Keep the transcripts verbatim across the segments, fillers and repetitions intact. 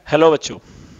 Hello बच्चों,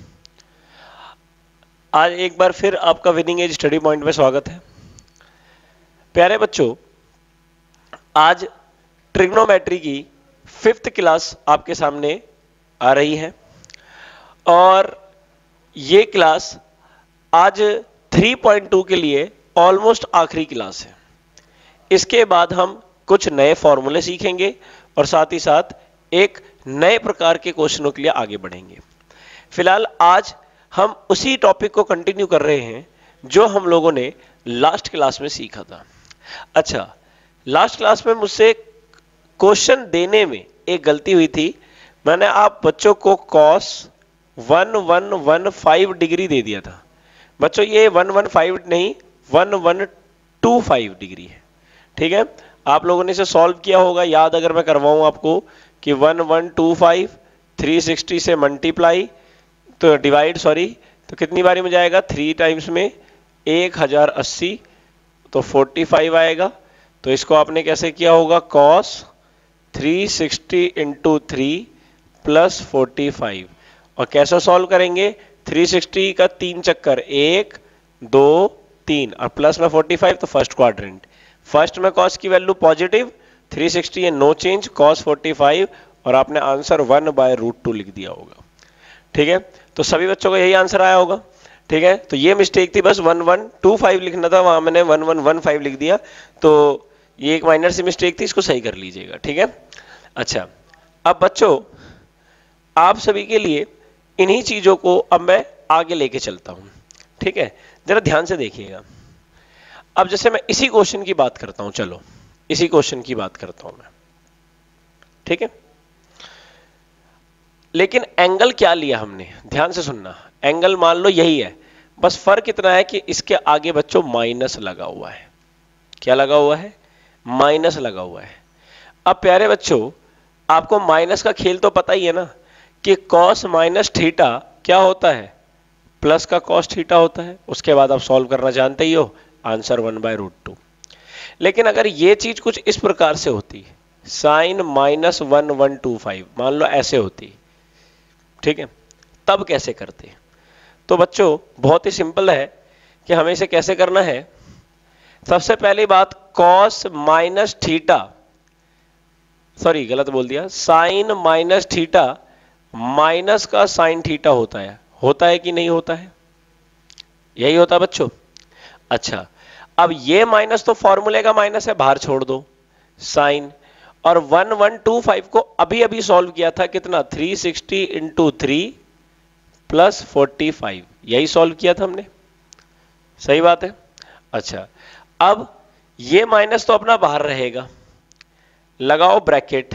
आज एक बार फिर आपका विनिंग एज स्टडी पॉइंट में स्वागत है। प्यारे बच्चों, आज ट्रिग्नोमेट्री की फिफ्थ क्लास आपके सामने आ रही है और ये क्लास आज थ्री पॉइंट टू के लिए ऑलमोस्ट आखिरी क्लास है। इसके बाद हम कुछ नए फॉर्मूले सीखेंगे और साथ ही साथ एक नए प्रकार के क्वेश्चनों के लिए आगे बढ़ेंगे। फिलहाल आज हम उसी टॉपिक को कंटिन्यू कर रहे हैं जो हम लोगों ने लास्ट क्लास में सीखा था। अच्छा, लास्ट क्लास में मुझसे क्वेश्चन देने में एक गलती हुई थी। मैंने आप बच्चों को cos one one one five degree दे दिया था। बच्चों ये वन वन फाइव नहीं, one one two five degree है। ठीक है, आप लोगों ने इसे सॉल्व किया होगा। याद अगर मैं करवाऊं आपको कि one one two five three sixty से मल्टीप्लाई तो डिवाइड सॉरी तो कितनी बारी में जाएगा? थ्री टाइम्स में एक हजार अस्सी तो फोर्टी फाइव आएगा। तो इसको आपने कैसे किया होगा? Cos three sixty into three plus forty five. और कैसे सॉल्व करेंगे? थ्री सिक्सटी का तीन चक्कर, एक दो तीन और प्लस में फोर्टी फाइव तो फर्स्ट क्वाड्रेंट। फर्स्ट में कॉस की वैल्यू पॉजिटिव, थ्री सिक्सटी है no change, cos forty five और आपने answer one by root two लिख दिया होगा। ठीक है, तो सभी बच्चों को यही आंसर आया होगा। ठीक है, तो ये मिस्टेक थी, बस वन वन टू फाइव लिखना था, वहां मैंने वन वन वन फाइव लिख दिया। तो ये एक माइनर सी मिस्टेक थी, इसको सही कर लीजिएगा। ठीक है, अच्छा अब बच्चों आप सभी के लिए इन्हीं चीजों को अब मैं आगे लेके चलता हूं। ठीक है, जरा ध्यान से देखिएगा। अब जैसे मैं इसी क्वेश्चन की बात करता हूं, चलो इसी क्वेश्चन की बात करता हूं मैं। ठीक है, लेकिन एंगल क्या लिया हमने? ध्यान से सुनना। एंगल मान लो यही है, बस फर्क इतना है कि इसके आगे बच्चों माइनस लगा हुआ है। क्या लगा हुआ है? माइनस लगा हुआ है। अब प्यारे बच्चों, आपको माइनस का खेल तो पता ही है ना कि कॉस माइनस थीटा क्या होता है? प्लस का कॉस थीटा होता है। उसके बाद आप सॉल्व करना जानते ही हो, answer one by root two. लेकिन अगर ये चीज कुछ इस प्रकार से होती, sine minus one one two five, मान लो ऐसे होती, ठीक है, तब कैसे करते? तो बच्चों बहुत ही सिंपल है कि हमें इसे कैसे करना है। सबसे पहली बात, कॉस माइनस थीटा, सॉरी गलत बोल दिया, साइन माइनस थीटा माइनस का साइन थीटा होता है। होता है कि नहीं होता है? यही होता है बच्चों। अच्छा, अब ये माइनस तो फॉर्मूले का माइनस है, बाहर छोड़ दो, साइन। और वन वन टू फाइव को अभी अभी सॉल्व किया था, कितना? Three sixty into three plus forty five, यही सॉल्व किया था हमने। सही बात है। अच्छा, अब ये माइनस तो अपना बाहर रहेगा, लगाओ bracket.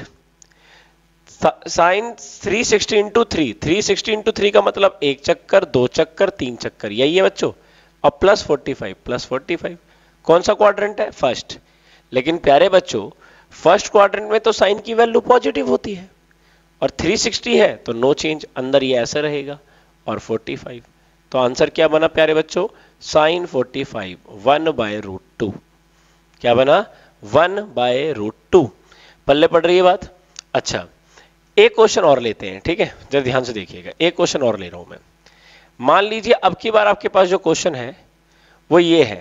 Sine three sixty into three, three sixty into three का मतलब एक चक्कर, दो चक्कर, तीन चक्कर, यही है बच्चों। और plus forty five, plus forty five कौन सा क्वाड्रेंट है? फर्स्ट। लेकिन प्यारे बच्चों, फर्स्ट क्वाड्रेंट में तो साइन की वैल्यू पॉजिटिव होती है और थ्री सिक्सटी है तो नो चेंज, अंदर ये ऐसे रहेगा और फोर्टी फाइव। तो आंसर क्या बना प्यारे बच्चों? Sine forty five, one by root two. क्या बना? One by root two. पल्ले पड़ रही है बात? अच्छा, एक क्वेश्चन और लेते हैं। ठीक है, जरा ध्यान से देखिएगा, एक क्वेश्चन और ले रहा हूं मैं। मान लीजिए अब की बार आपके पास जो क्वेश्चन है वो ये है,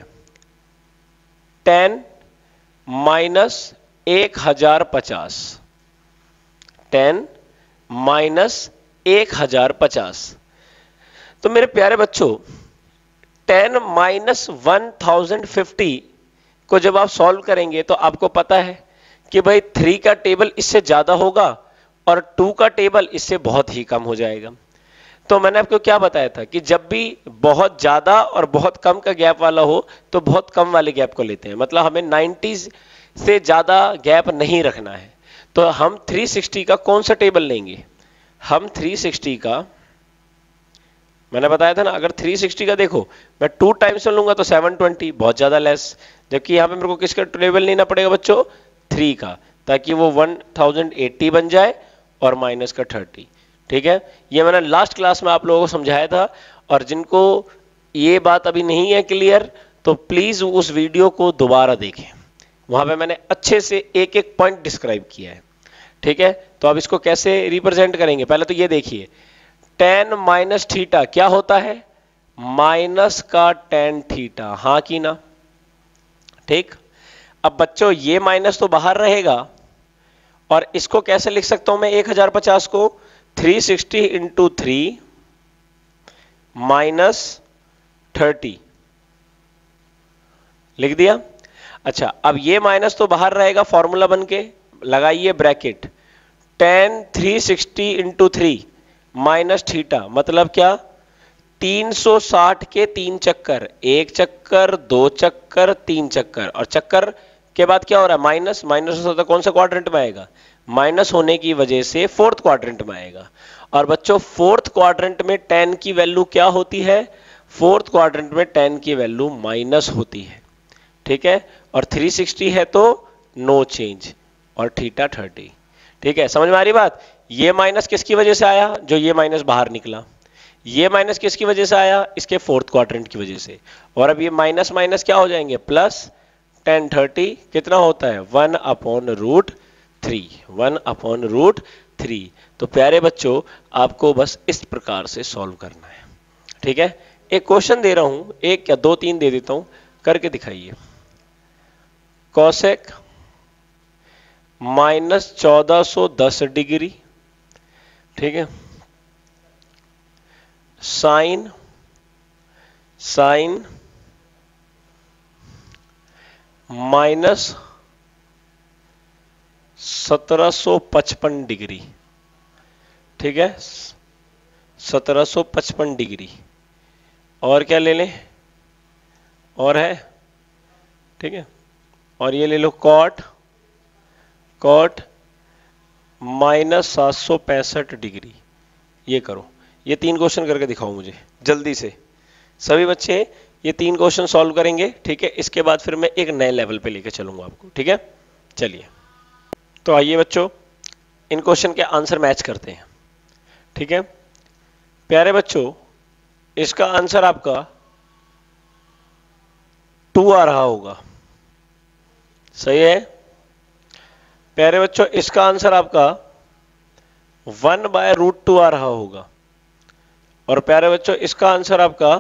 टेन माइनस एक हजार पचास, टेन माइनस एक हजार पचास। तो मेरे प्यारे बच्चों, tan minus one thousand fifty को जब आप सॉल्व करेंगे तो आपको पता है कि भाई थ्री का टेबल इससे ज्यादा होगा और टू का टेबल इससे बहुत ही कम हो जाएगा। तो मैंने आपको क्या बताया था कि जब भी बहुत ज्यादा और बहुत कम का गैप वाला हो तो बहुत कम वाले गैप को लेते हैं, मतलब हमें नाइंटी से ज्यादा गैप नहीं रखना है। तो हम थ्री सिक्सटी का कौन सा टेबल लेंगे? हम थ्री सिक्सटी का, मैंने बताया था ना, अगर थ्री सिक्सटी का देखो मैं टू टाइम्स में लूंगा तो सेवन ट्वेंटी, बहुत ज्यादा लेस। जबकि यहां पे मेरे को किसका टेबल लेना पड़ेगा बच्चों? थ्री का, ताकि वो वन थाउजेंड एट्टी बन जाए और माइनस का थर्टी। ठीक है, ये मैंने लास्ट क्लास में आप लोगों को समझाया था। और जिनको ये बात अभी नहीं है क्लियर तो प्लीज उस वीडियो को दोबारा देखें, वहां पे मैंने अच्छे से एक एक पॉइंट डिस्क्राइब किया है। ठीक है, तो अब इसको कैसे रिप्रेजेंट करेंगे? पहले तो ये देखिए, टेन माइनस थीटा क्या होता है? माइनस का टेन थीटा, हाँ कि ना? ठीक। अब बच्चों ये माइनस तो बाहर रहेगा और इसको कैसे लिख सकता हूं मैं एक हजार पचास को? Three sixty into three minus thirty लिख दिया। अच्छा, अब ये माइनस तो बाहर रहेगा, फॉर्मूला बन के लगाइए bracket, tan three sixty into three minus theta, मतलब क्या? तीन सौ साठ के तीन चक्कर, एक चक्कर, दो चक्कर, तीन चक्कर, और चक्कर के बाद क्या हो रहा है? माइनस। माइनस होता कौन सा क्वाड्रेंट में आएगा? माइनस होने की वजह से फोर्थ क्वाड्रेंट में आएगा। और बच्चों फोर्थ क्वाड्रेंट में टेन की वैल्यू क्या होती है? फोर्थ क्वाड्रेंट में टेन की वैल्यू माइनस होती है। ठीक है, और थ्री सिक्सटी है तो नो चेंज, और थीटा थर्टी। ठीक है, समझ में आ रही बात? ये माइनस किसकी वजह से आया? जो ये माइनस बाहर निकला। ये माइनस किसकी वजह से आया? इसके फोर्थ क्वाड्रेंट की वजह से। और अब ये माइनस माइनस क्या हो जाएंगे? प्लस। टेन थर्टी कितना होता है? One upon root three, one upon root three. तो प्यारे बच्चों, आपको बस इस प्रकार से सॉल्व करना है। ठीक है, एक क्वेश्चन दे रहा हूं, एक या दो तीन दे देता हूं, करके दिखाइए। कॉसेक माइनस चौदह सौ दस डिग्री, ठीक है, साइन साइन माइनस सत्रह सौ पचपन डिग्री, ठीक है, सत्रह सौ पचपन डिग्री। और क्या ले लें? और है, ठीक है, और ये ले लो कॉट कॉट माइनस सात सौ पैंसठ डिग्री। ये करो, ये तीन क्वेश्चन करके दिखाओ मुझे जल्दी से। सभी बच्चे ये तीन क्वेश्चन सॉल्व करेंगे। ठीक है, इसके बाद फिर मैं एक नए लेवल पे लेके चलूंगा आपको। ठीक है, चलिए तो आइए बच्चों, इन क्वेश्चन के आंसर मैच करते हैं। ठीक है प्यारे बच्चों, इसका आंसर आपका टू आ रहा होगा, सही है? प्यारे बच्चों, इसका आंसर आपका वन बाय रूट टू आ रहा होगा। और प्यारे बच्चों, इसका आंसर आपका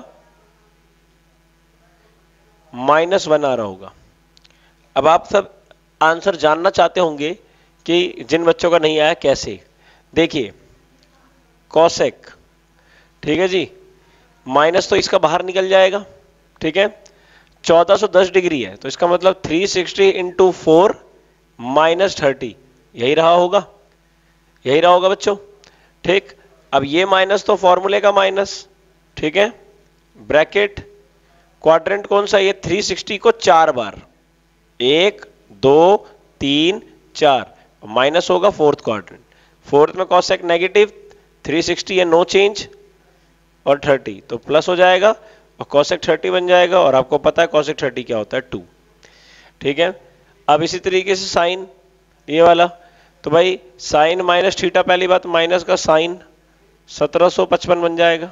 माइनस वन आ रहा होगा। अब आप सब आंसर जानना चाहते होंगे कि जिन बच्चों का नहीं आया कैसे। देखिए कॉसेक, ठीक है जी, माइनस तो इसका बाहर निकल जाएगा। ठीक है, चौदह सौ दस डिग्री है तो इसका मतलब three sixty into four minus thirty, यही रहा होगा, यही रहा होगा बच्चों। ठीक, अब ये माइनस तो फॉर्मूले का माइनस, ठीक है, ब्रैकेट, क्वाड्रेंट कौन सा? ये थ्री सिक्सटी को चार बार, एक दो तीन चार, माइनस होगा फोर्थ क्वाड्रेंट। फोर्थ में कॉसेक नेगेटिव, थ्री सिक्सटी है नो चेंज, और थर्टी तो प्लस हो जाएगा और कॉसेक थर्टी बन जाएगा। और आपको पता है कॉसेक थर्टी क्या होता है? टू। ठीक है, अब इसी तरीके से साइन ये वाला, तो भाई साइन माइनस थीटा, पहली बात माइनस का साइन सत्रह सौ पचपन बन जाएगा।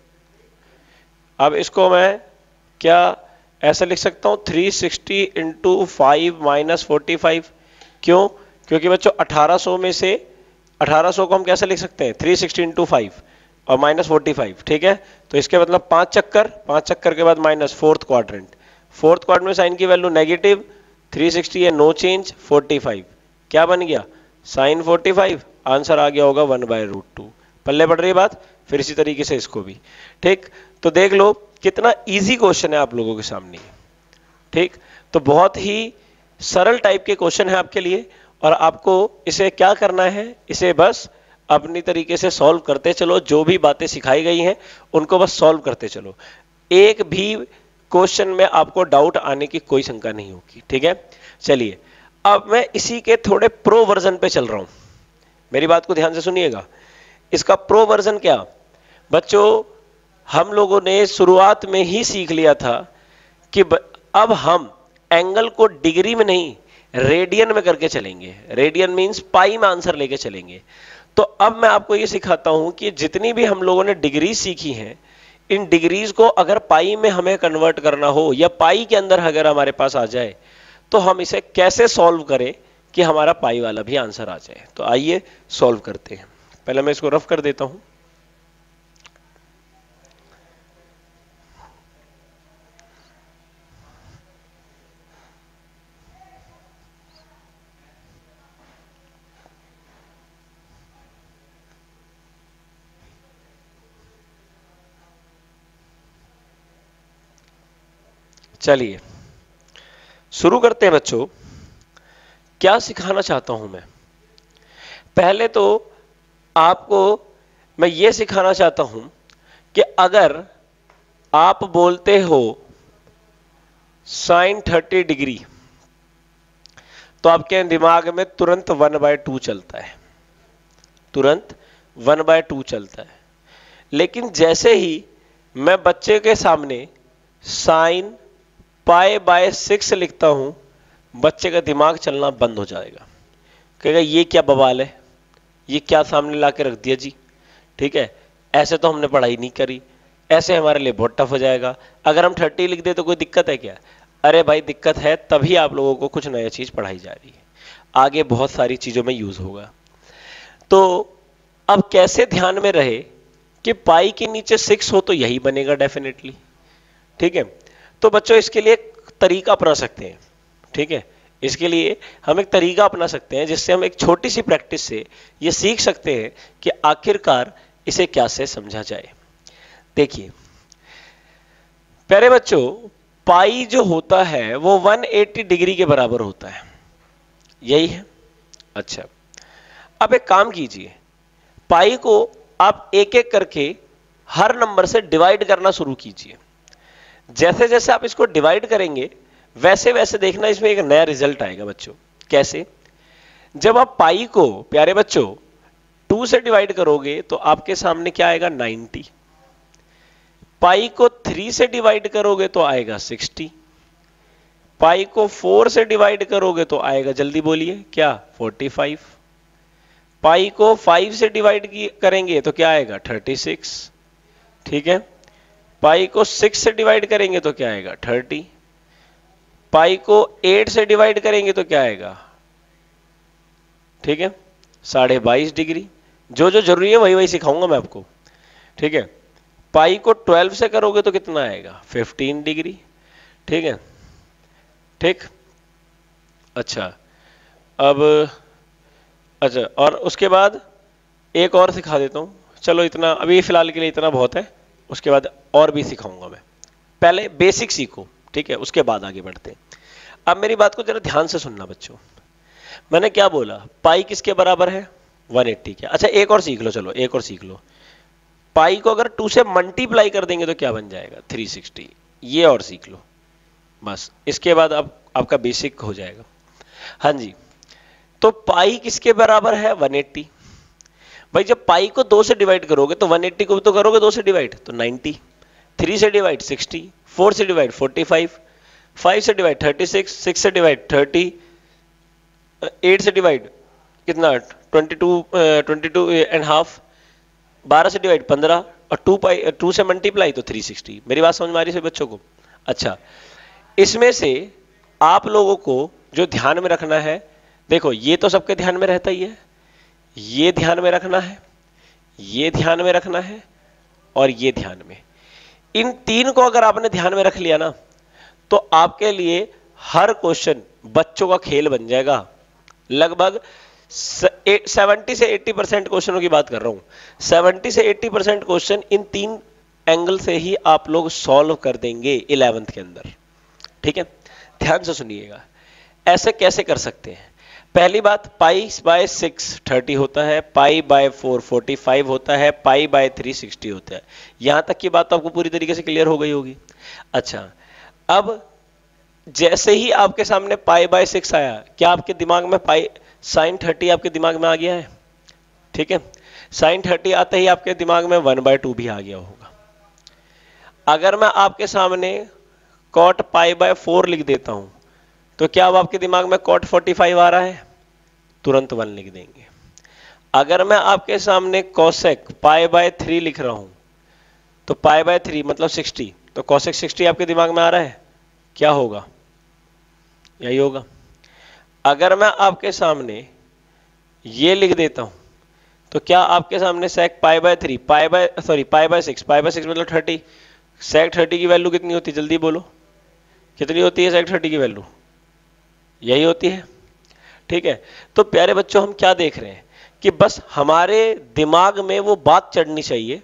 अब इसको मैं क्या ऐसा लिख सकता हूं? Three sixty into five minus forty five. क्यों? क्योंकि बच्चों अठारह सौ में से अठारह सौ को हम कैसे लिख सकते हैं? थ्री सिक्सटी इंटू फाइव और माइनस फोर्टी फाइव। ठीक है, तो इसके मतलब पांच चक्कर, पांच चक्कर के बाद minus fourth quadrant, fourth quadrant में साइन की वैल्यू नेगेटिव, थ्री सिक्सटी है नो चेंज, फोर्टी फाइव क्या बन गया? Sine forty five. आंसर आ गया होगा वन बाय रूट टू। पल्ले पड़ रही बात? फिर इसी तरीके से इसको भी। ठीक, तो देख लो कितना इजी क्वेश्चन है आप लोगों के सामने। ठीक, तो बहुत ही सरल टाइप के क्वेश्चन है आपके लिए, और आपको इसे क्या करना है? इसे बस अपनी तरीके से सॉल्व करते चलो, जो भी बातें सिखाई गई हैं उनको बस सॉल्व करते चलो। एक भी क्वेश्चन में आपको डाउट आने की कोई शंका नहीं होगी। ठीक है, चलिए अब मैं इसी के थोड़े प्रो वर्जन पे चल रहा हूं, मेरी बात को ध्यान से सुनिएगा। इसका प्रो वर्जन क्या बच्चों? हम लोगों ने शुरुआत में ही सीख लिया था कि अब हम एंगल को डिग्री में नहीं रेडियन में करके चलेंगे। रेडियन मींस पाई में आंसर लेके चलेंगे। तो अब मैं आपको ये सिखाता हूं कि जितनी भी हम लोगों ने डिग्री सीखी हैं, इन डिग्रीज को अगर पाई में हमें कन्वर्ट करना हो या पाई के अंदर अगर हमारे पास आ जाए तो हम इसे कैसे सॉल्व करें कि हमारा पाई वाला भी आंसर आ जाए। तो आइए सॉल्व करते हैं। पहले मैं इसको रफ कर देता हूं। चलिए शुरू करते हैं बच्चों। क्या सिखाना चाहता हूं मैं? पहले तो आपको मैं ये सिखाना चाहता हूं कि अगर आप बोलते हो साइन थर्टी डिग्री तो आपके दिमाग में तुरंत वन बाय टू चलता है, तुरंत वन बाय टू चलता है। लेकिन जैसे ही मैं बच्चे के सामने साइन पाई बाय सिक्स लिखता हूं, बच्चे का दिमाग चलना बंद हो जाएगा। कहेगा ये क्या बवाल है, ये क्या सामने ला के रख दिया जी, ठीक है, ऐसे तो हमने पढ़ाई नहीं करी, ऐसे हमारे लिए बहुत टफ हो जाएगा। अगर हम थर्टी लिख दे तो कोई दिक्कत है क्या? अरे भाई दिक्कत है, तभी आप लोगों को कुछ नया चीज पढ़ाई जा रही है, आगे बहुत सारी चीजों में यूज होगा। तो अब कैसे ध्यान में रहे कि पाई के नीचे सिक्स हो तो यही बनेगा डेफिनेटली, ठीक है। तो बच्चों इसके लिए एक तरीका अपना सकते हैं, ठीक है, इसके लिए हम एक तरीका अपना सकते हैं जिससे हम एक छोटी सी प्रैक्टिस से ये सीख सकते हैं कि आखिरकार इसे क्या से समझा जाए। देखिए प्यारे बच्चों, पाई जो होता है वो एक सौ अस्सी डिग्री के बराबर होता है, यही है। अच्छा, अब एक काम कीजिए, पाई को आप एक एक करके हर नंबर से डिवाइड करना शुरू कीजिए। जैसे जैसे आप इसको डिवाइड करेंगे वैसे वैसे देखना इसमें एक नया रिजल्ट आएगा बच्चों। कैसे? जब आप पाई को प्यारे बच्चों टू से डिवाइड करोगे तो आपके सामने क्या आएगा? नाइंटी। पाई को थ्री से डिवाइड करोगे तो आएगा सिक्सटी। पाई को फोर से डिवाइड करोगे तो आएगा, जल्दी बोलिए क्या? Forty five. पाई को फाइव से डिवाइड करेंगे तो क्या आएगा? थर्टी सिक्स, ठीक है। पाई को सिक्स से डिवाइड करेंगे तो क्या आएगा? थर्टी। पाई को एट से डिवाइड करेंगे तो क्या आएगा? ठीक है, साढ़े बाईस डिग्री। जो जो जरूरी है वही वही सिखाऊंगा मैं आपको, ठीक है। पाई को ट्वेल्व से करोगे तो कितना आएगा? फिफ्टीन डिग्री, ठीक है, ठीक। अच्छा, अब अच्छा और उसके बाद एक और सिखा देता हूं। चलो इतना अभी फिलहाल के लिए इतना बहुत है, उसके बाद और भी सिखाऊंगा मैं। पहले बेसिक सीखो, ठीक है, उसके बाद आगे बढ़ते हैं। अब मेरी बात को जरा ध्यान से सुनना बच्चों। मैंने क्या बोला? पाई किसके बराबर है? एक सौ अस्सी के। अच्छा एक और सीख लो, चलो एक और सीख लो। पाई को अगर टू से मल्टीप्लाई कर देंगे तो क्या बन जाएगा? Three sixty. ये और सीख लो बस, इसके बाद अब आपका बेसिक हो जाएगा। हाँ जी, तो पाई किसके बराबर है? एक सौ अस्सी। भाई जब पाई को दो से डिवाइड करोगे तो एक सौ अस्सी को तो करोगे दो से डिवाइड तो नब्बे, थ्री से डिवाइड सिक्सटी, फोर से डिवाइड फोर्टी फाइव, फाइव से डिवाइड थर्टी सिक्स, सिक्स से डिवाइड थर्टी, एट से डिवाइड कितना? Twenty two, twenty two and half, बारह से डिवाइड पंद्रह, और टू पाई टू से मल्टीप्लाई तो थ्री सिक्सटी। मेरी बात समझ में आ रही है बच्चों को? अच्छा, इसमें से आप लोगों को जो ध्यान में रखना है, देखो ये तो सबके ध्यान में रहता ही है, ये ध्यान में रखना है, ये ध्यान में रखना है, और ये ध्यान में। इन तीन को अगर आपने ध्यान में रख लिया ना तो आपके लिए हर क्वेश्चन बच्चों का खेल बन जाएगा। लगभग सेवेंटी से एटी परसेंट क्वेश्चनों की बात कर रहा हूं, सेवेंटी से एटी परसेंट क्वेश्चन इन तीन एंगल से ही आप लोग सॉल्व कर देंगे इलेवेंथ के अंदर, ठीक है। ध्यान से सुनिएगा, ऐसे कैसे कर सकते हैं। पहली बात, पाई बाय सिक्स थर्टी होता है, pi by four forty five होता है, पाई बाय थ्री सिक्सटी होता है। यहां तक की बात तो आपको पूरी तरीके से क्लियर हो गई होगी। अच्छा, अब जैसे ही आपके सामने पाई बाय सिक्स आया, क्या आपके दिमाग में पाई साइन थर्टी आपके दिमाग में आ गया है? ठीक है, साइन थर्टी आते ही आपके दिमाग में वन बाय टू भी आ गया होगा। अगर मैं आपके सामने कॉट पाई बाय फोर लिख देता हूं तो क्या अब आपके दिमाग में कॉट फोर्टी फाइव आ रहा है? तुरंत वन लिख देंगे। अगर मैं आपके सामने कोसेक पाई बाय थ्री लिख रहा हूं तो पाई बाय थ्री मतलब सिक्सटी, तो कोसेक सिक्सटी आपके दिमाग में आ रहा है? क्या होगा? यही होगा। अगर मैं आपके सामने ये लिख देता हूं तो क्या आपके सामने sec pi by three, pi by sorry pi by six, pi by six मतलब थर्टी, सेक थर्टी की वैल्यू कितनी होती है? जल्दी बोलो, कितनी होती है सेक थर्टी की वैल्यू? यही होती है, ठीक है। तो प्यारे बच्चों, हम क्या देख रहे हैं कि बस हमारे दिमाग में वो बात चढ़नी चाहिए,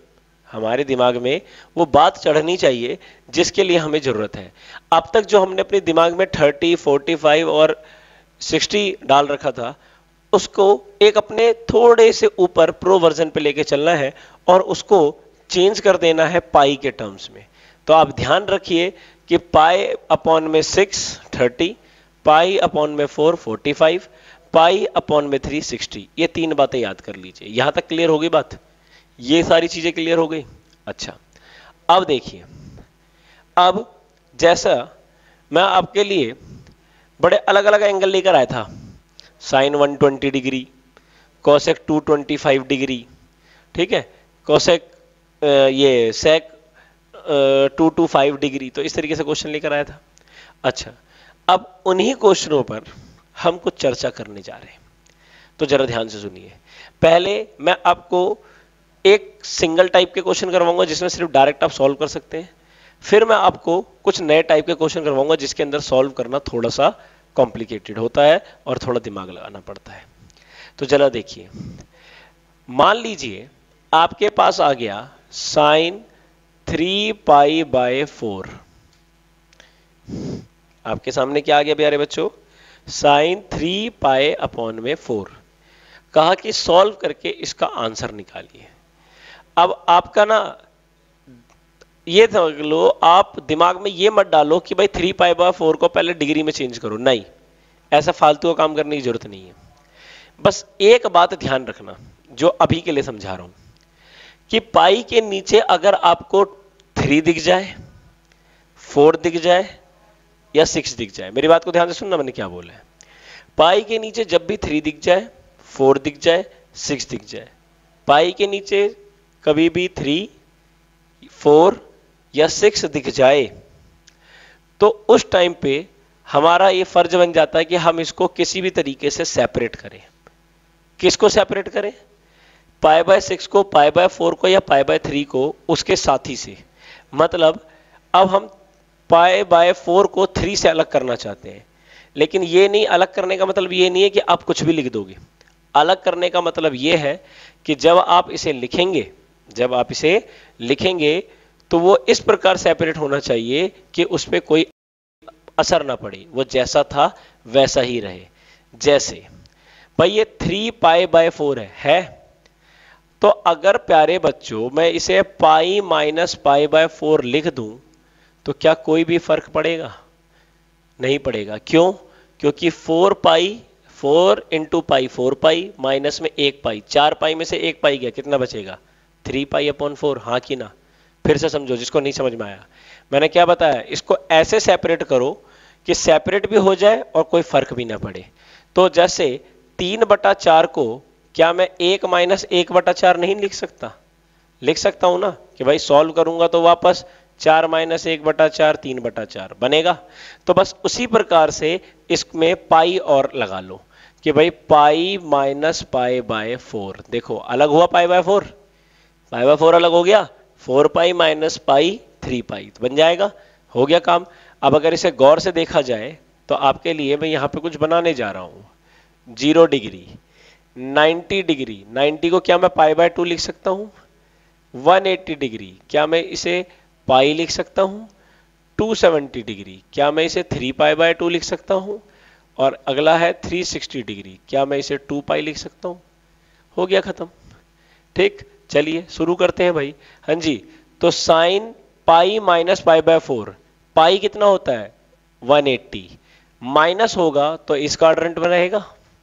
हमारे दिमाग में वो बात चढ़नी चाहिए जिसके लिए हमें जरूरत है। अब तक जो हमने अपने दिमाग में थर्टी, फोर्टी फाइव और सिक्सटी डाल रखा था, उसको एक अपने थोड़े से ऊपर प्रो वर्जन पे लेके चलना है और उसको चेंज कर देना है पाई के टर्म्स में। तो आप ध्यान रखिए कि पाई अपॉन में सिक्स थर्टी, पाई अपॉन में four forty five, pi upon में थ्री सिक्सटी। ये तीन बातें याद कर लीजिए। यहां तक क्लियर हो गई बात? ये सारी चीजें क्लियर हो गई? अच्छा, अब देखिए, अब जैसा मैं आपके लिए बड़े अलग अलग एंगल लेकर आया था, sine one twenty degree, cosec two twenty five degree, ठीक है, कोसेक ये sec two two five degree, तो इस तरीके से क्वेश्चन लेकर आया था। अच्छा, अब उन्हीं क्वेश्चनों पर हम कुछ चर्चा करने जा रहे हैं, तो जरा ध्यान से सुनिए। पहले मैं आपको एक सिंगल टाइप के क्वेश्चन करवाऊंगा जिसमें सिर्फ डायरेक्ट आप सॉल्व कर सकते हैं, फिर मैं आपको कुछ नए टाइप के क्वेश्चन करवाऊंगा जिसके अंदर सॉल्व करना थोड़ा सा कॉम्प्लिकेटेड होता है और थोड़ा दिमाग लगाना पड़ता है। तो जरा देखिए, मान लीजिए आपके पास आ गया sine three pi by four. आपके सामने क्या आ गया प्यारे बच्चों? साइन थ्री पाई अपॉन में फोर। कहा कि सॉल्व करके इसका आंसर निकालिए। अब आपका ना ये समझ लो, आप दिमाग में ये मत डालो कि भाई थ्री पाई बाय फोर को पहले डिग्री में चेंज करो, नहीं, ऐसा फालतू का काम करने की जरूरत नहीं है। बस एक बात ध्यान रखना जो अभी के लिए समझा रहा हूं, कि पाई के नीचे अगर आपको थ्री दिख जाए, फोर दिख जाए या सिक्स दिख जाए, मेरी बात को ध्यान से सुनना मैंने क्या बोला है। पाई के नीचे जब भी थ्री दिख जाए, फोर दिख जाए, सिक्स दिख जाए, पाई के नीचे कभी भी थ्री, फोर या सिक्स दिख जाए, तो उस टाइम पे हमारा ये फर्ज बन जाता है कि हम इसको किसी भी तरीके से सेपरेट करें। किसको सेपरेट करें? पाई बाय सिक्स को, पाई बाय फोर को या पाई बाय थ्री को उसके साथी से। मतलब अब हम पाई बाय फोर को थ्री से अलग करना चाहते हैं, लेकिन ये नहीं, अलग करने का मतलब ये नहीं है कि आप कुछ भी लिख दोगे। अलग करने का मतलब ये है कि जब आप इसे लिखेंगे जब आप इसे लिखेंगे तो वो इस प्रकार सेपरेट होना चाहिए कि उस पर कोई असर ना पड़े, वो जैसा था वैसा ही रहे। जैसे भाई ये थ्री पाई बाय फोर है, है तो अगर प्यारे बच्चों मैं इसे pi minus pi by four लिख दूं तो क्या कोई भी फर्क पड़ेगा? नहीं पड़ेगा। क्यों? क्योंकि four pi, four into pi four pi, minus में एक पाई, चार पाई में से एक पाई गया, कितना बचेगा? Three pi upon four. हाँ कि ना? फिर से समझो जिसको नहीं समझ में आया। मैंने क्या बताया? इसको ऐसे सेपरेट करो कि सेपरेट भी हो जाए और कोई फर्क भी ना पड़े। तो जैसे तीन बटा चार को क्या मैं एक माइनस एक बटा चार नहीं लिख सकता? लिख सकता हूं ना, कि भाई सॉल्व करूंगा तो वापस चार माइनस एक बटा चार, तीन बटा चार बनेगा। तो बस उसी प्रकार से इसमें पाई और लगा लो कि भाई pi minus pi by four. देखो अलग हुआ, pi by four, pi by four अलग हो गया, four pi minus pi three pi तो बन जाएगा, हो गया काम। अब अगर इसे गौर से देखा जाए तो आपके लिए मैं यहां पे कुछ बनाने जा रहा हूं। Zero degree, ninety degree, ninety को क्या मैं पाई बाय टू लिख सकता हूं? वन एट्टी डिग्री क्या मैं इसे पाई लिख सकता हूं? टू सेवेंटी डिग्री क्या मैं इसे थ्री पाई बाय टू लिख सकता हूं? और अगला है थ्री सिक्सटी डिग्री क्या मैं इसे टू पाई लिख सकता हूं? हो गया खत्म। ठीक, चलिए शुरू करते हैं भाई। हाँ जी, तो sine pi minus pi by four, pi कितना होता है? वन एट्टी, माइनस होगा तो इस क्वाड्रेंट में रहेगा।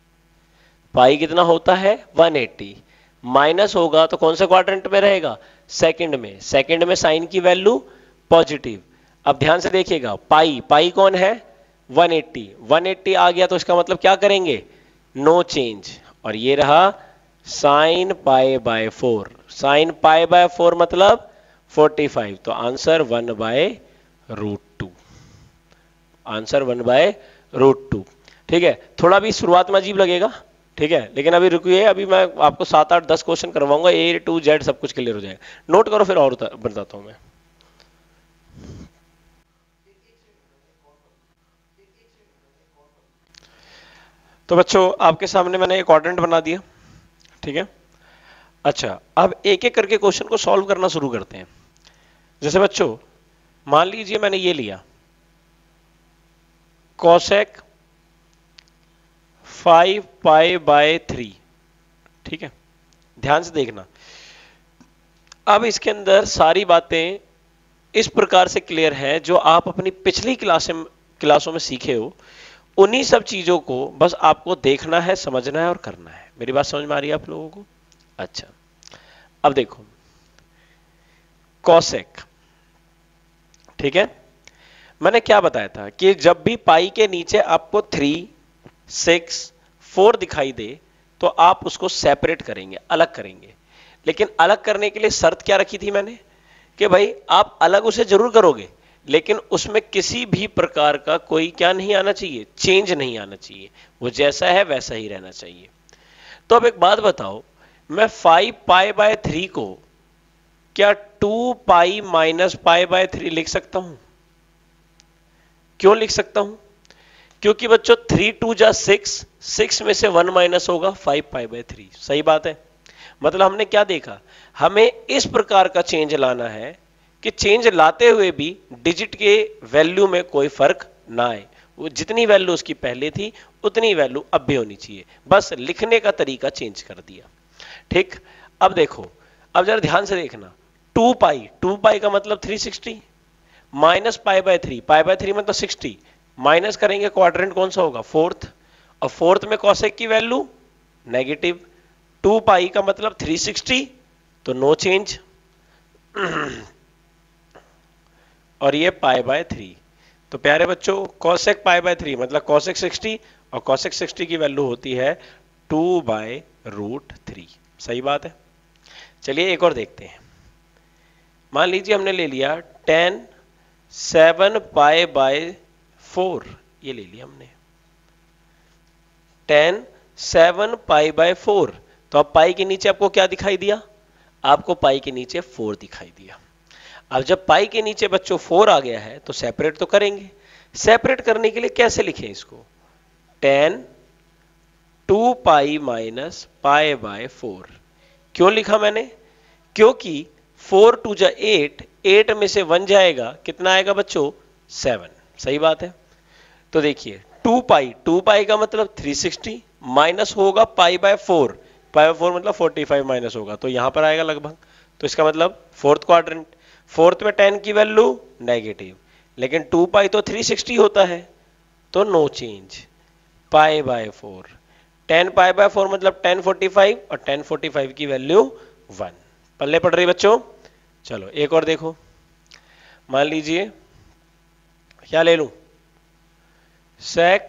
पाई कितना होता है? वन एट्टी, माइनस होगा तो कौन से क्वाड्रेंट में रहेगा? सेकंड में। सेकंड में साइन की वैल्यू पॉजिटिव। अब ध्यान से देखिएगा, पाई पाई कौन है? वन एट्टी, वन एट्टी आ गया तो इसका मतलब क्या करेंगे? No change. और ये रहा sine pi by four, sine pi by four मतलब फोर्टी फाइव, तो answer one by root two, answer one by root two. ठीक है, थोड़ा भी शुरुआत में अजीब लगेगा, ठीक है, लेकिन अभी रुकिए, अभी मैं आपको सात आठ दस क्वेश्चन करवाऊंगा, ए टू जेड सब कुछ क्लियर हो जाएगा। नोट करो फिर और बताता हूं मैं। तो बच्चों आपके सामने मैंने एक क्वाड्रेंट बना दिया, ठीक है। अच्छा, अब एक एक करके क्वेश्चन को सॉल्व करना शुरू करते हैं। जैसे बच्चों मान लीजिए मैंने ये लिया cosec five pi by three, ठीक है, ध्यान से देखना। अब इसके अंदर सारी बातें इस प्रकार से क्लियर है जो आप अपनी पिछली क्लास क्लासों में सीखे हो, उन्हीं सब चीजों को बस आपको देखना है, समझना है और करना है। मेरी बात समझ में आ रही है आप लोगों को? अच्छा, अब देखो कोसेक, ठीक है, मैंने क्या बताया था कि जब भी पाई के नीचे आपको थ्री सिक्स फोर दिखाई दे तो आप उसको सेपरेट करेंगे, अलग करेंगे। लेकिन अलग करने के लिए शर्त क्या रखी थी मैंने कि भाई आप अलग उसे जरूर करोगे, लेकिन उसमें किसी भी प्रकार का कोई क्या नहीं आना चाहिए, चेंज नहीं आना चाहिए, वो जैसा है वैसा ही रहना चाहिए। तो अब एक बात बताओ, मैं फाइव पाई बाय थ्री को क्या two pi minus pi by three लिख सकता हूं? क्यों लिख सकता हूं? क्योंकि बच्चों थ्री टू जा सिक्स, सिक्स में से वन माइनस होगा फाइव पाई बाय थ्री। सही बात है। मतलब हमने क्या देखा, हमें इस प्रकार का चेंज लाना है कि चेंज लाते हुए भी डिजिट के वैल्यू में कोई फर्क ना आए, वो जितनी वैल्यू उसकी पहले थी उतनी वैल्यू अब भी होनी चाहिए, बस लिखने का तरीका चेंज कर दिया। ठीक, अब देखो, अब जरा ध्यान से देखना, टू पाई, टू पाई का मतलब three sixty minus pi by three, pi by three मतलब सिक्सटी, माइनस करेंगे क्वाड्रेंट कौन सा होगा, फोर्थ, और फोर्थ में कोसेक की वैल्यू नेगेटिव, टू पाई का मतलब थ्री सिक्सटी, तो नो चेंज, और ये पाई बाय थ्री। तो प्यारे बच्चों कोसेक पाई बाय थ्री मतलब कोसेक सिक्सटी, और कोसेक सिक्सटी की वैल्यू होती है टू बाय रूट थ्री। सही बात है। चलिए एक और देखते हैं। मान लीजिए हमने ले लिया tan seven pi by four, ये ले लिया हमने tan seven pi by four. तो अब पाई के नीचे आपको क्या दिखाई दिया, आपको पाई के नीचे फोर दिखाई दिया। अब जब पाई के नीचे बच्चों फोर आ गया है तो सेपरेट तो करेंगे। सेपरेट करने के लिए कैसे लिखें इसको, tan two pi minus pi by four. क्यों लिखा मैंने, क्योंकि फोर टू जा एट, एट में से वन जाएगा, कितना आएगा बच्चों, सेवन। सही बात है। तो देखिए टू पाई, टू पाई का मतलब थ्री सिक्सटी माइनस होगा pi by four, pi by four मतलब फोर्टी फाइव माइनस होगा, तो यहां पर आएगा लगभग। तो इसका मतलब फोर्थ क्वाड्रेंट, फोर्थ में टेन की वैल्यू नेगेटिव, लेकिन टू पाई तो थ्री सिक्सटी होता है, तो no change, pi by four, tan pi by four मतलब टेन फोर्टी फाइव, और टेन फोर्टी फाइव की वैल्यू वन। पल्ले पड़ रही बच्चों? चलो एक और देखो, मान लीजिए क्या ले लूं, sec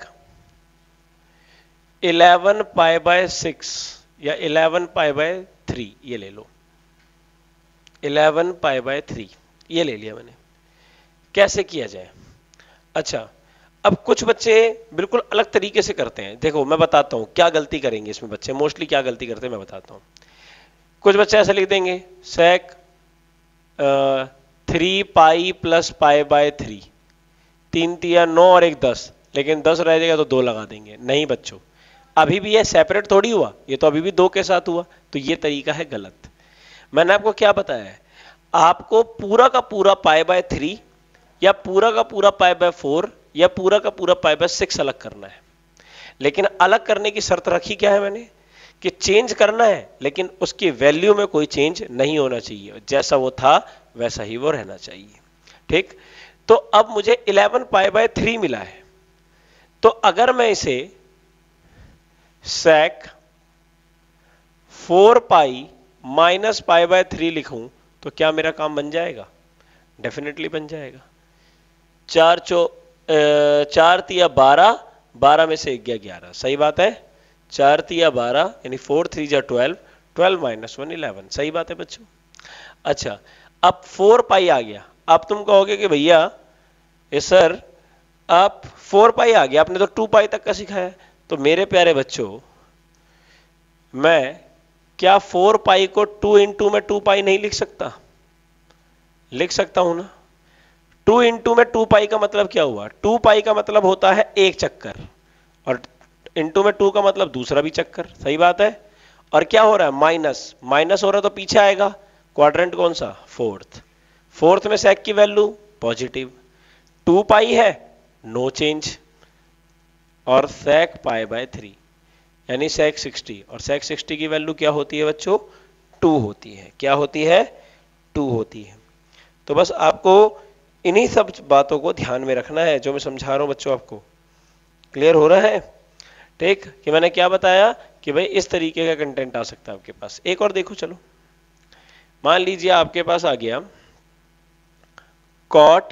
eleven pi by six या इलेवन पाई बाय थ्री, ये ले लो, इलेवन पाई बाय थ्री, ये ले लिया मैंने। कैसे किया जाए? अच्छा, अब कुछ बच्चे बिल्कुल अलग तरीके से करते हैं। देखो मैं बताता हूं क्या गलती करेंगे इसमें बच्चे, मोस्टली क्या गलती करते हैं मैं बताता हूं। कुछ बच्चे ऐसे लिख देंगे sec three pi plus pi by three, तीन तिया नौ और एक दस, लेकिन दस रह जाएगा तो दो लगा देंगे। नहीं बच्चों, अभी भी ये सेपरेट थोड़ी हुआ, ये तो अभी भी दो के साथ हुआ, तो ये तरीका है गलत। मैंने आपको क्या बताया है, आपको पूरा का पूरा पाई बाय थ्री या पूरा का पूरा पाई बाय फोर या पूरा का पूरा पाई बाय सिक्स अलग करना है। लेकिन अलग करने की शर्त रखी क्या है मैंने, कि चेंज करना है लेकिन उसकी वैल्यू में कोई चेंज नहीं होना चाहिए, जैसा वो था वैसा ही वो रहना चाहिए। ठीक, तो अब मुझे इलेवन पाई बाय थ्री मिला है, तो अगर मैं इसे sec four pi minus pi by three लिखूं तो क्या मेरा काम बन जाएगा? डेफिनेटली बन जाएगा। चार चो चार तिया बारह, बारह में से एक गया ग्यारह। सही बात है। चार तिया बारह यानी फोर थ्री जा twelve, twelve minus one eleven. सही बात है बच्चों। अच्छा, अब फोर पाई आ गया। अब तुम कहोगे कि भैया ये सर आप फोर पाई आ गया, आपने तो टू पाई तक का सिखाया। तो मेरे प्यारे बच्चों, मैं क्या फोर पाई को टू इंटू में टू पाई नहीं लिख सकता? लिख सकता हूं ना। टू इंटू में टू पाई का मतलब क्या हुआ? टू पाई का मतलब होता है एक चक्कर, और इंटू में टू का मतलब दूसरा भी चक्कर। सही बात है। और क्या हो रहा है, माइनस माइनस हो रहा है तो पीछे आएगा क्वाड्रेंट कौन सा, फोर्थ। फोर्थ में सेक की वैल्यू पॉजिटिव, टू पाई है नो चेंज, और सेक पाई बाय थ्री यानी सेक सिक्सटी, और सेक सिक्सटी की वैल्यू क्या होती है बच्चों, टू होती है। क्या होती है, टू होती है। तो बस आपको इन्हीं सब बातों को ध्यान में रखना है जो मैं समझा रहा हूं बच्चों। आपको क्लियर हो रहा है, ठीक, कि मैंने क्या बताया कि भाई इस तरीके का कंटेंट आ सकता है आपके पास। एक और देखो, चलो मान लीजिए आपके पास आ गया cot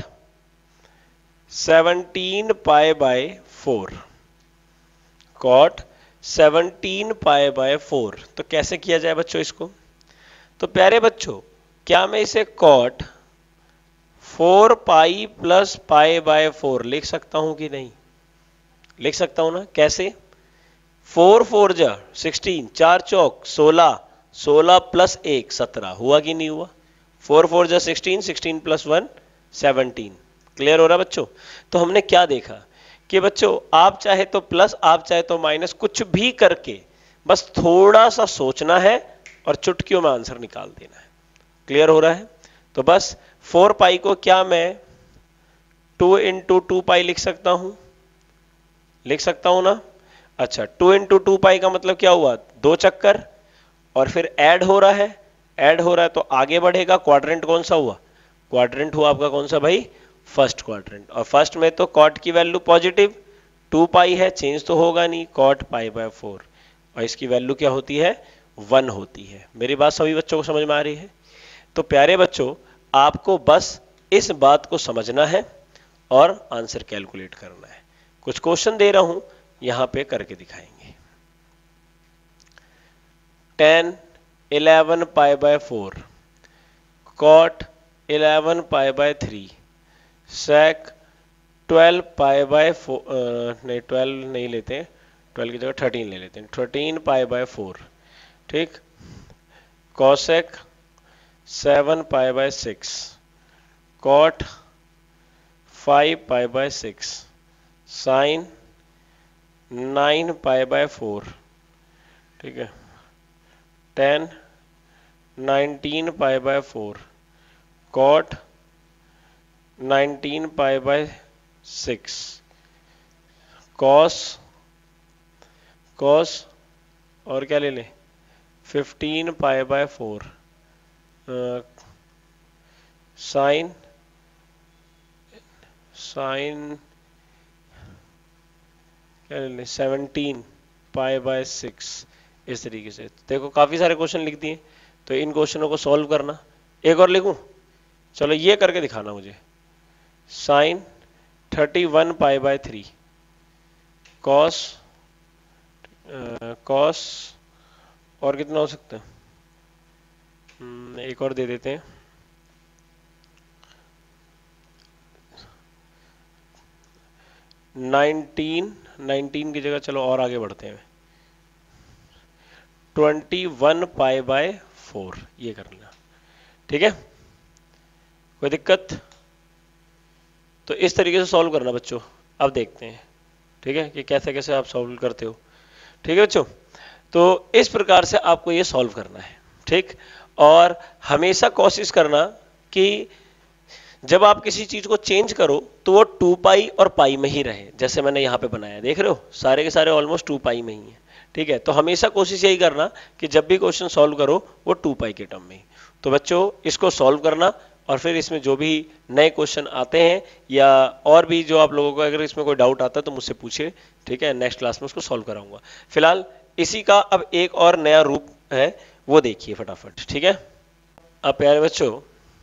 seventeen pi by four, cot seventeen pi by four. तो कैसे किया जाए बच्चों इसको, तो प्यारे बच्चों क्या मैं इसे cot four pi plus pi by four लिख सकता हूं कि नहीं, लिख सकता हूं ना। कैसे, फोर फोर जा सिक्सटीन, चार चौक सोलह, सोलह प्लस एक सत्रह, हुआ कि नहीं हुआ, फोर फोर जा sixteen, sixteen plus one seventeen. Clear हो रहा बच्चों। तो हमने क्या देखा कि बच्चों आप चाहे तो प्लस, आप चाहे तो माइनस, कुछ भी करके बस थोड़ा सा सोचना है और चुटकियों में आंसर निकाल देना है। क्लियर हो रहा है। तो बस फोर पाई को क्या मैं टू इंटू टू पाई लिख सकता हूं, लिख सकता हूं ना। अच्छा, टू इंटू टू पाई का मतलब क्या हुआ, दो चक्कर, और फिर ऐड हो रहा है, ऐड हो रहा है तो आगे बढ़ेगा। क्वाड्रेंट कौन सा हुआ, क्वाड्रेंट हुआ आपका कौन सा भाई, फर्स्ट क्वाड्रेंट। और फर्स्ट में तो कॉट की वैल्यू पॉजिटिव, टू पाई है, चेंज तो होगा नहीं, कॉट पाई बाय फोर, और इसकी वैल्यू क्या होती है, वन होती है। मेरी बात सभी बच्चों को समझ में आ रही है। तो प्यारे बच्चों आपको बस इस बात को समझना है और आंसर कैलकुलेट करना है। कुछ क्वेश्चन दे रहा हूं, यहां पे करके दिखाएंगे। Tan eleven pi by four, cot eleven pi by three, sec twelve pi by four, नहीं ट्वेल्व नहीं लेते, ट्वेल्व की जगह थर्टीन ले लेते हैं, थर्टीन पाई बाय फोर, ठीक, cosec seven pi by six, cot five pi by six, sine nine pi by four, ठीक है, tan nineteen pi by four, cot nineteen pi by six, cos cos और क्या ले लें, fifteen pi by four, sine sine क्या ले लें, seventeen pi by six. इस तरीके से देखो काफी सारे क्वेश्चन लिख दिए, तो इन क्वेश्चनों को सॉल्व करना। एक और लिखूं, चलो ये करके दिखाना मुझे, sine thirty one pi by three, cos cos और कितना हो सकता है, एक और दे देते हैं, नाइनटीन नाइनटीन की जगह चलो और आगे बढ़ते हैं, twenty one pi by four, ये कर लेना, ठीक है, कोई दिक्कत। तो इस तरीके से सॉल्व करना बच्चों। अब देखते हैं, ठीक है, कि कैसे कैसे आप सॉल्व करते हो। ठीक है बच्चों, तो इस प्रकार से आपको ये सॉल्व करना है, ठीक। और हमेशा कोशिश करना कि जब आप किसी चीज को चेंज करो तो वो टू पाई और पाई में ही रहे। जैसे मैंने यहाँ पे बनाया, देख रहे हो, सारे के सारे ऑलमोस्ट टू पाई में ही है, ठीक है। तो हमेशा कोशिश यही करना कि जब भी क्वेश्चन सॉल्व करो वो टू पाई के टर्म में ही। तो बच्चों इसको सॉल्व करना, और फिर इसमें जो भी नए क्वेश्चन आते हैं या और भी जो आप लोगों को अगर इसमें कोई डाउट आता है तो मुझसे पूछिए, ठीक है, नेक्स्ट क्लास में उसको सॉल्व कराऊंगा। फिलहाल इसी का अब एक और नया रूप है, वो देखिए फटाफट, ठीक है। अब प्यारे बच्चों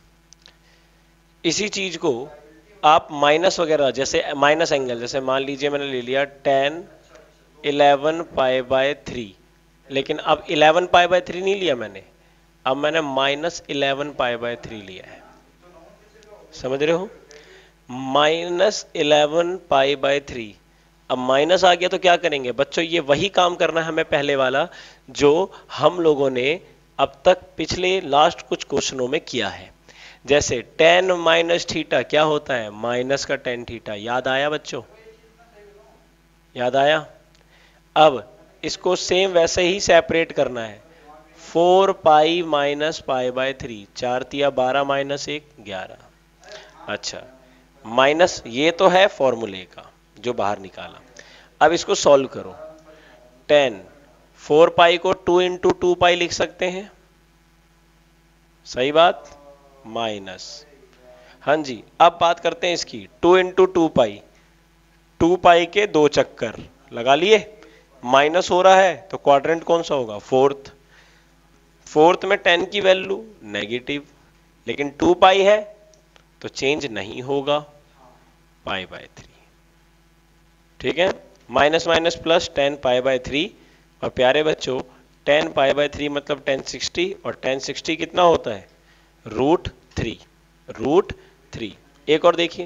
इसी चीज को आप माइनस वगैरह, जैसे माइनस एंगल, जैसे मान लीजिए मैंने ले लिया tan eleven pi by three, लेकिन अब इलेवन पाई बाय थ्री नहीं लिया मैंने, अब मैंने minus eleven pi by three लिया है, समझ रहे हो, minus eleven pi by three. अब माइनस आ गया तो क्या करेंगे बच्चों, ये वही काम करना है हमें पहले वाला जो हम लोगों ने अब तक पिछले लास्ट कुछ क्वेश्चनों में किया है। जैसे टेन माइनस थीटा क्या होता है, माइनस का टेन थीटा, याद आया बच्चों, याद आया। अब इसको सेम वैसे ही सेपरेट करना है। Four pi minus pi by three, चार तिया बारह माइनस एक ग्यारह। अच्छा, माइनस ये तो है फॉर्मूले का जो बाहर निकाला। अब इसको सॉल्व करो। टेन, फोर पाई को टू इंटू टू पाई लिख सकते हैं, सही बात, माइनस। हाँ जी, अब बात करते हैं इसकी। Two into two pi, two pi के दो चक्कर लगा लिए, माइनस हो रहा है तो क्वाड्रेंट कौन सा होगा, फोर्थ। फोर्थ में टेन की वैल्यू नेगेटिव, लेकिन टू पाई है तो चेंज नहीं होगा, पाई बाय थ्री। ठीक है, minus minus plus, tan pi by three. और प्यारे बच्चों, टेन पाई बाय थ्री मतलब टेन सिक्सटी, और टेन सिक्सटी कितना होता है, रूट थ्री, रूट थ्री। एक और देखिए,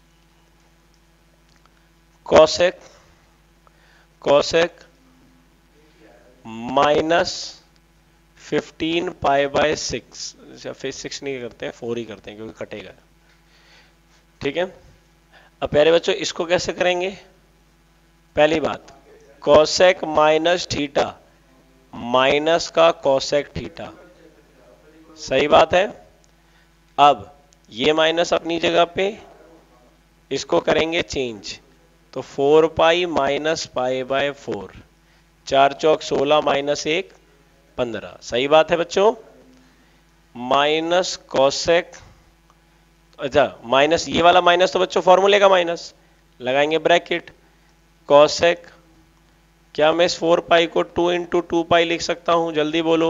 cosec cosec minus fifteen pi by six, फिर सिक्स नहीं करते हैं, फोर ही करते हैं क्योंकि कटेगा। ठीक है, अब प्यारे बच्चों इसको कैसे करेंगे। पहली बात, कॉसेक माइनस थीटा, माइनस का कॉसेक थीटा, सही बात है। अब ये माइनस अपनी जगह पे, इसको करेंगे चेंज, तो four pi minus pi by four, चार चौक सोलह माइनस एक पंद्रह, सही बात है बच्चों। माइनस कॉसेक, अच्छा माइनस ये वाला माइनस तो बच्चों फॉर्मूले का माइनस, लगाएंगे ब्रैकेट, कॉसेक, क्या मैं इस फोर पाई को टू इंटू टू पाई लिख सकता हूं, जल्दी बोलो,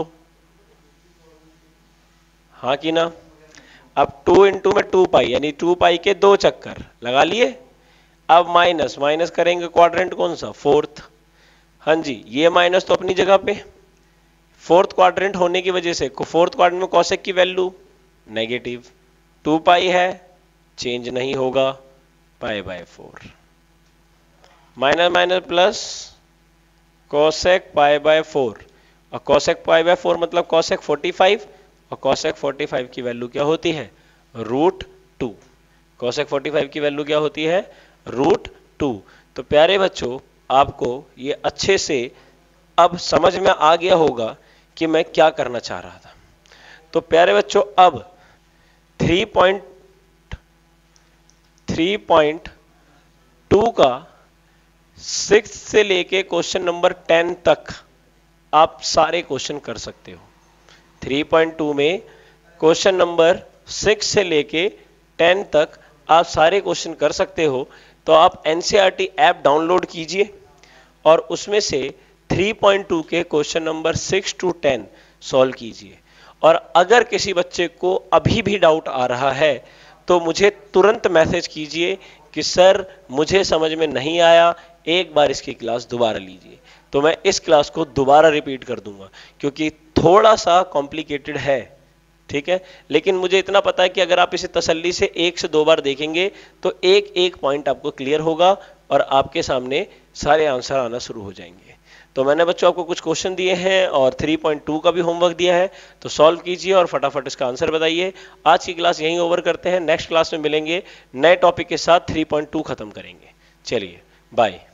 हाँ कि ना। अब टू इंटू में टू पाई यानी टू पाई के दो चक्कर लगा लिए। अब माइनस माइनस करेंगे, क्वाड्रेंट कौन सा, फोर्थ। हाँ जी, ये माइनस तो अपनी जगह पे, फोर्थ क्वाड्रेंट होने की वजह से फोर्थ क्वाड्रेंट में कॉसेक की वैल्यू नेगेटिव, टू पाई है चेंज नहीं होगा, pi by four. Minus minus plus, cosec pi by four, और कॉसेक पाई बाय फोर मतलब कॉसेक फोर्टी फाइव, और कॉसेक फोर्टी फाइव की वैल्यू क्या होती है, root two. Cosec forty five की वैल्यू क्या होती है, रूट टू। तो प्यारे बच्चों, आपको ये अच्छे से अब समझ में आ गया होगा कि मैं क्या करना चाह रहा था। तो प्यारे बच्चों, अब three point three point two का सिक्स से लेके क्वेश्चन नंबर टेन तक आप सारे क्वेश्चन कर सकते हो। थ्री पॉइंट टू में क्वेश्चन नंबर सिक्स से लेके टेन तक आप सारे क्वेश्चन कर सकते हो। तो आप एनसीईआरटी ऐप डाउनलोड कीजिए और उसमें से थ्री पॉइंट टू के question number six to ten solve कीजिए। और अगर किसी बच्चे को अभी भी डाउट आ रहा है तो मुझे तुरंत मैसेज कीजिए कि सर मुझे समझ में नहीं आया, एक बार इसकी क्लास दोबारा लीजिए। तो मैं इस क्लास को दोबारा रिपीट कर दूंगा क्योंकि थोड़ा सा कॉम्प्लिकेटेड है, ठीक है। लेकिन मुझे इतना पता है कि अगर आप इसे तसल्ली से एक से दो बार देखेंगे तो एक एक पॉइंट आपको क्लियर होगा और आपके सामने सारे आंसर आना शुरू हो जाएंगे। तो मैंने बच्चों आपको कुछ क्वेश्चन दिए हैं और थ्री पॉइंट टू का भी होमवर्क दिया है, तो सॉल्व कीजिए और फटाफट इसका आंसर बताइए। आज की क्लास यहीं ओवर करते हैं, नेक्स्ट क्लास में मिलेंगे नए टॉपिक के साथ, थ्री पॉइंट टू खत्म करेंगे। चलिए बाय।